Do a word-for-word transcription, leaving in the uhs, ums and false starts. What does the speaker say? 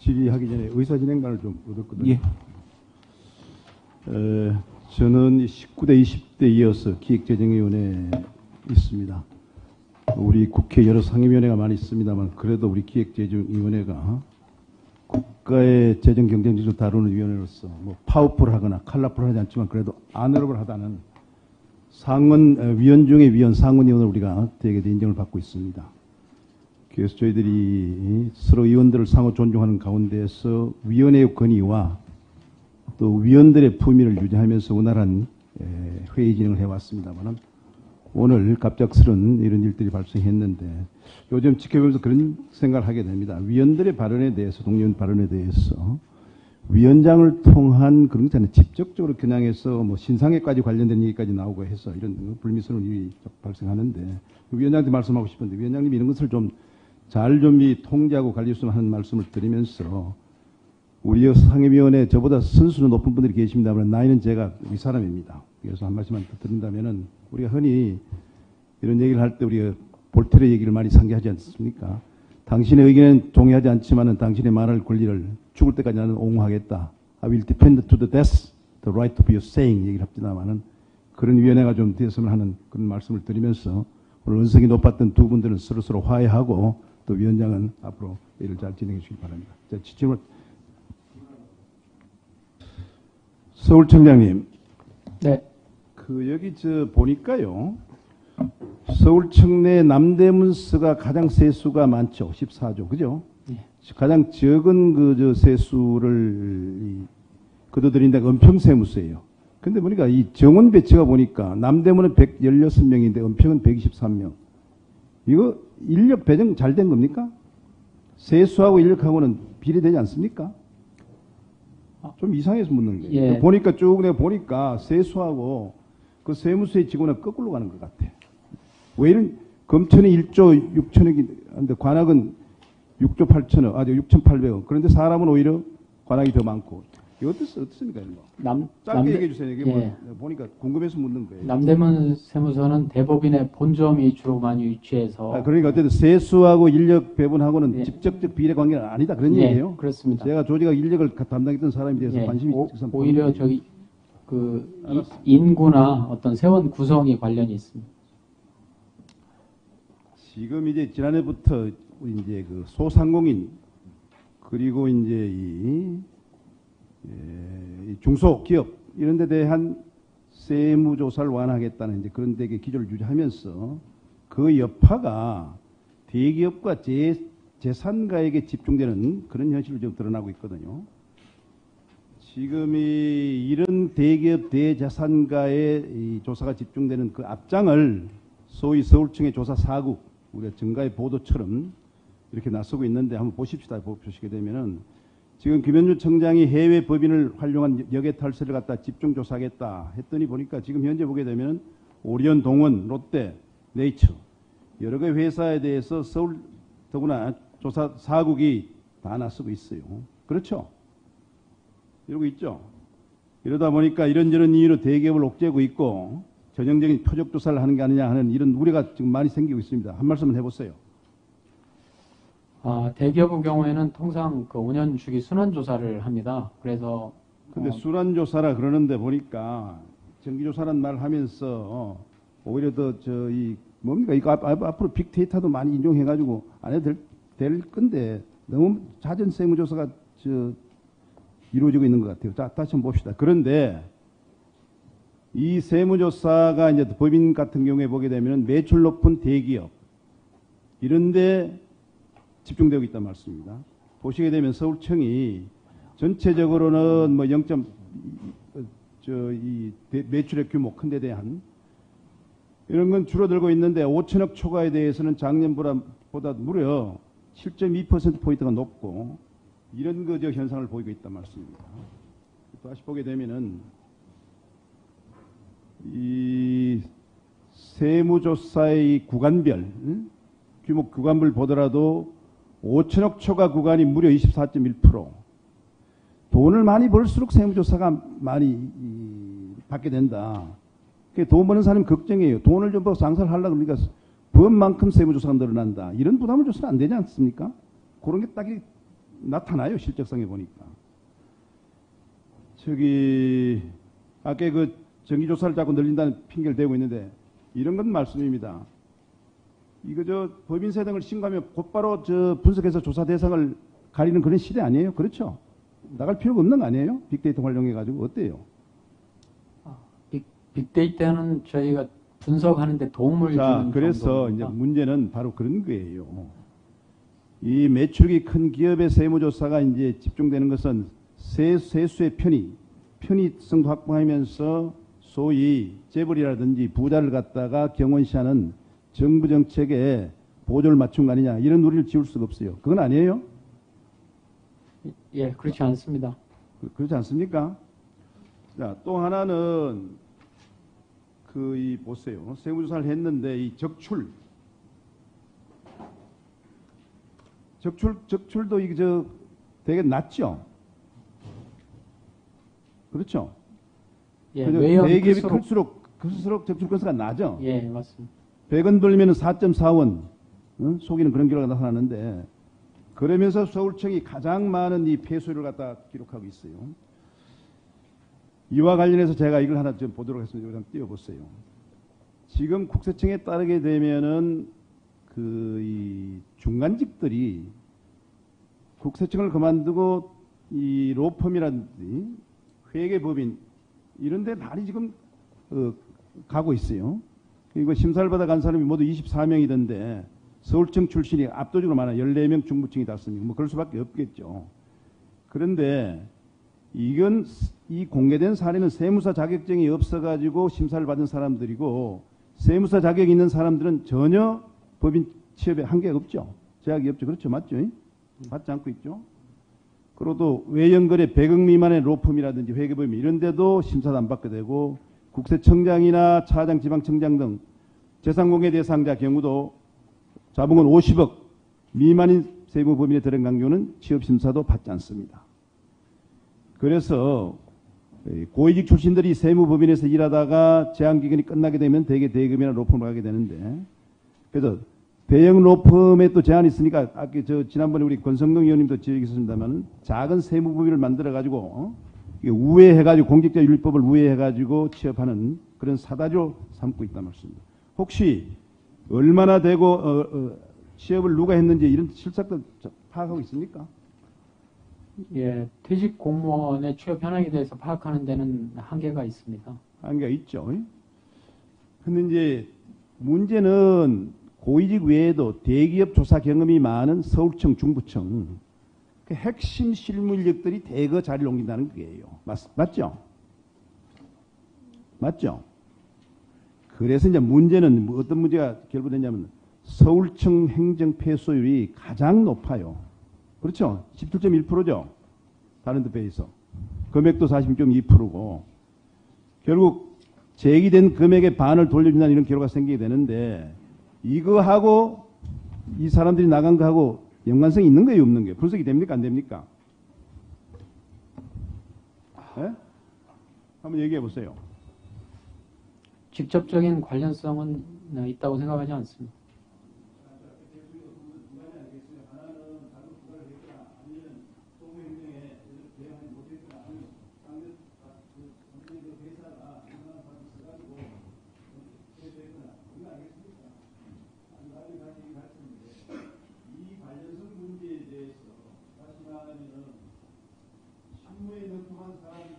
질의하기 전에 의사진행반을 좀 얻었거든요. 예. 에, 저는 십구 대 이십 대 이어서 기획재정위원회에 있습니다. 우리 국회 여러 상임위원회가 많이 있습니다만 그래도 우리 기획재정위원회가 국가의 재정 경쟁력을 다루는 위원회로서 뭐 파워풀하거나 컬러풀하지 않지만 그래도 아너러블하다는 상원 위원 중의 위원, 상원위원을 우리가 대개 인정을 받고 있습니다. 그래서 저희들이 서로 의원들을 상호 존중하는 가운데에서 위원회의 건의와 또 위원들의 품위를 유지하면서 원활한 회의 진행을 해왔습니다만 오늘 갑작스런 이런 일들이 발생했는데 요즘 지켜보면서 그런 생각을 하게 됩니다. 위원들의 발언에 대해서, 동료원 발언에 대해서 위원장을 통한 그런 것잖아요. 직접적으로 겨냥해서 뭐 신상에까지 관련된 얘기까지 나오고 해서 이런 불미스러운 일이 발생하는데 위원장한테 말씀하고 싶은데 위원장님 이런 것을 좀 잘 좀 통제하고 관리했으면 하는 말씀을 드리면서 우리 상임위원회 저보다 선수는 높은 분들이 계십니다만 나이는 제가 위 사람입니다. 그래서 한 말씀만 더 드린다면은 우리가 흔히 이런 얘기를 할 때 우리가 볼테르의 얘기를 많이 상기하지 않습니까? 당신의 의견은 동의하지 않지만은 당신의 말할 권리를 죽을 때까지 나는 옹호하겠다. I will defend to the death the right to be saying 얘기를 합니다만은 그런 위원회가 좀 되었으면 하는 그런 말씀을 드리면서 오늘 은석이 높았던 두 분들은 서로 서로 화해하고 또 위원장은 앞으로 일을 잘 진행해 주시기 바랍니다. 자, 질문. 서울청장님. 네. 그 여기 저 보니까요. 서울청 내 남대문서가 가장 세수가 많죠. 십사조. 그죠? 네. 가장 적은 그 저 세수를 거둬들인 데가 은평세무서예요. 근데 보니까 이 정원 배치가 보니까 남대문은 백십육 명인데 은평은 백이십삼 명. 이거 인력 배정 잘 된 겁니까? 세수하고 인력하고는 비례되지 않습니까? 좀 이상해서 묻는 거예요. 예. 보니까 쭉 내가 보니까 세수하고 그 세무서의 직원은 거꾸로 가는 것 같아. 왜 이런 검천이 일조 육천억인데 관악은 육조 팔천억, 아주 육천팔백억. 그런데 사람은 오히려 관악이 더 많고. 이거 어떻, 어떻습니까? 이거? 남, 짧게 남대, 얘기해 주세요. 이게 예. 뭐 보니까 궁금해서 묻는 거예요. 남대문 세무서는 대법인의 본점이 주로 많이 위치해서. 아, 그러니까 어쨌든 세수하고 인력 배분하고는 예. 직접적 비례 관계는 아니다. 그런 예, 얘기예요. 그렇습니다. 제가 조직학 인력을 담당했던 사람에 대해서 예. 관심이 오, 있어서 오히려 저기 그 이, 인구나 어떤 세원 구성이 관련이 있습니다. 지금 이제 지난해부터 이제 그 소상공인 그리고 이제 이, 예, 이 중소기업 이런 데 대한 세무조사를 완화하겠다는 이제 그런 데게 기조를 유지하면서 그 여파가 대기업과 재, 재산가에게 집중되는 그런 현실이 좀 드러나고 있거든요. 지금 이 이런 대기업 대자산가의 이 조사가 집중되는 그 앞장을 소위 서울청의 조사 사국 우리가 정가의 보도처럼 이렇게 나서고 있는데 한번 보십시다. 보시게 되면은 지금 김현주 청장이 해외 법인을 활용한 역외 탈세를 갖다 집중 조사하겠다 했더니 보니까 지금 현재 보게 되면은 오리온, 동원, 롯데, 네이처 여러 개 회사에 대해서 서울 더구나 조사 사국이 다 나서고 있어요. 그렇죠? 이러고 있죠. 이러다 보니까 이런저런 이유로 대기업을 옥죄고 있고 전형적인 표적 조사를 하는 게 아니냐 하는 이런 우려가 지금 많이 생기고 있습니다. 한 말씀만 해보세요. 아, 대기업의 경우에는 통상 그 오 년 주기 순환 조사를 합니다. 그래서 근데 어, 순환 조사라 그러는데 보니까 정기 조사란 말 하면서 오히려 더 저 이 뭡니까 이거 앞, 앞, 앞으로 빅데이터도 많이 인용해 가지고 안 해도 될, 될 건데 너무 잦은 세무조사가 저 이루어지고 있는 것 같아요. 자, 다시 한번 봅시다. 그런데 이 세무조사가 이제 법인 같은 경우에 보게 되면 매출 높은 대기업 이런데 집중되고 있단 말씀입니다. 보시게 되면 서울청이 전체적으로는 뭐 영. 저 이 매출의 규모 큰 데 대한 이런 건 줄어들고 있는데 오천억 초과에 대해서는 작년보다 무려 칠 점 이 퍼센트 포인트가 높고 이런 그 저 현상을 보이고 있단 말씀입니다. 다시 보게 되면은 이 세무조사의 구간별 응? 규모 구간별 보더라도 오천억 초과 구간이 무려 이십사 점 일 퍼센트. 돈을 많이 벌수록 세무조사가 많이 이, 받게 된다. 돈 버는 사람이 걱정이에요. 돈을 좀 벌어서 장사를 하려고 그러니까 법만큼 세무조사가 늘어난다. 이런 부담을 줘서는 안 되지 않습니까? 그런 게 딱 나타나요. 실적상에 보니까. 저기 아까 그 정기조사를 자꾸 늘린다는 핑계를 대고 있는데 이런 건 말씀입니다. 이거 저 법인세 등을 신고하면 곧바로 저 분석해서 조사 대상을 가리는 그런 시대 아니에요? 그렇죠? 나갈 필요가 없는 거 아니에요? 빅데이터 활용해가지고 어때요? 아, 빅, 빅데이터는 저희가 분석하는데 도움을 자, 주는 그래서 정도입니다. 이제 문제는 바로 그런 거예요. 이 매출이 큰 기업의 세무조사가 이제 집중되는 것은 세, 세수의 편의, 편의성도 확보하면서 소위 재벌이라든지 부자를 갖다가 경원시하는 정부 정책에 보조를 맞춘 거 아니냐 이런 논리를 지울 수가 없어요. 그건 아니에요? 예, 그렇지 않습니다. 그, 그렇지 않습니까? 자, 또 하나는 그 이 보세요. 세무조사를 했는데 이 적출, 적출, 적출도 이게 저 되게 낮죠. 그렇죠? 예, 그죠? 외형 대기업이 클수록, 클수록 클수록 적출 건수가 낮죠. 예, 맞습니다. 백 원 벌면 사 점 사 원 어? 속이는 그런 결과가 나타나는데 그러면서 서울청이 가장 많은 이 폐수율을 갖다 기록하고 있어요. 이와 관련해서 제가 이걸 하나 좀 보도록 했습니다. 이거 한번 띄워보세요. 지금 국세청에 따르게 되면은 그 이 중간직들이 국세청을 그만두고 이 로펌이라든지 회계법인 이런 데 많이 지금 어, 가고 있어요. 그리고 심사를 받아 간 사람이 모두 이십사 명이던데 서울청 출신이 압도적으로 많아요. 열네 명 중부청이 닿습니다. 뭐 그럴 수밖에 없겠죠. 그런데 이건 이 공개된 사례는 세무사 자격증이 없어가지고 심사를 받은 사람들이고 세무사 자격이 있는 사람들은 전혀 법인 취업에 한계가 없죠. 제약이 없죠. 그렇죠. 맞죠? 받지 않고 있죠. 그리고 또 외연거래 백억 미만의 로펌이라든지 회계법인 이런 데도 심사도 안 받게 되고 국세청장이나 차장, 지방청장 등 재산공개 대상자 경우도 자본금 오십억 미만인 세무법인에 들어간 강조는 취업심사도 받지 않습니다. 그래서 고위직 출신들이 세무법인에서 일하다가 제한기간이 끝나게 되면 대개 대기업이나 로펌을 가게 되는데 그래서 대형 로펌에 또 제한이 있으니까 아까 저 지난번에 우리 권성동 의원님도 지적했습니다만 작은 세무법인을 만들어가지고 어? 우회해가지고 공직자윤리법을 우회해가지고 취업하는 그런 사다리로 삼고 있단 말씀입니다. 혹시 얼마나 되고 어, 어, 취업을 누가 했는지 이런 실적도 파악하고 있습니까? 예, 퇴직 공무원의 취업 현황에 대해서 파악하는 데는 한계가 있습니다. 한계가 있죠. 근데 이제 문제는 고위직 외에도 대기업 조사 경험이 많은 서울청, 중부청 그 핵심 실무 인력들이 대거 자리를 옮긴다는 거예요. 맞, 맞죠? 맞죠? 그래서 이제 문제는 뭐 어떤 문제가 결부됐냐면 서울청 행정 폐소율이 가장 높아요. 그렇죠? 십칠 점 일 퍼센트죠. 다른 데 비해서. 금액도 사십 점 이 퍼센트고 결국 제기된 금액의 반을 돌려준다는 이런 결과가 생기게 되는데 이거하고 이 사람들이 나간 거하고 연관성이 있는 거예요, 없는 거예요? 분석이 됩니까, 안 됩니까? 네? 한번 얘기해 보세요. 직접적인 관련성은 있다고 생각하지 않습니다. 이 관련성 문제에 대해서 다시 말하면 실무에 능통한 사람이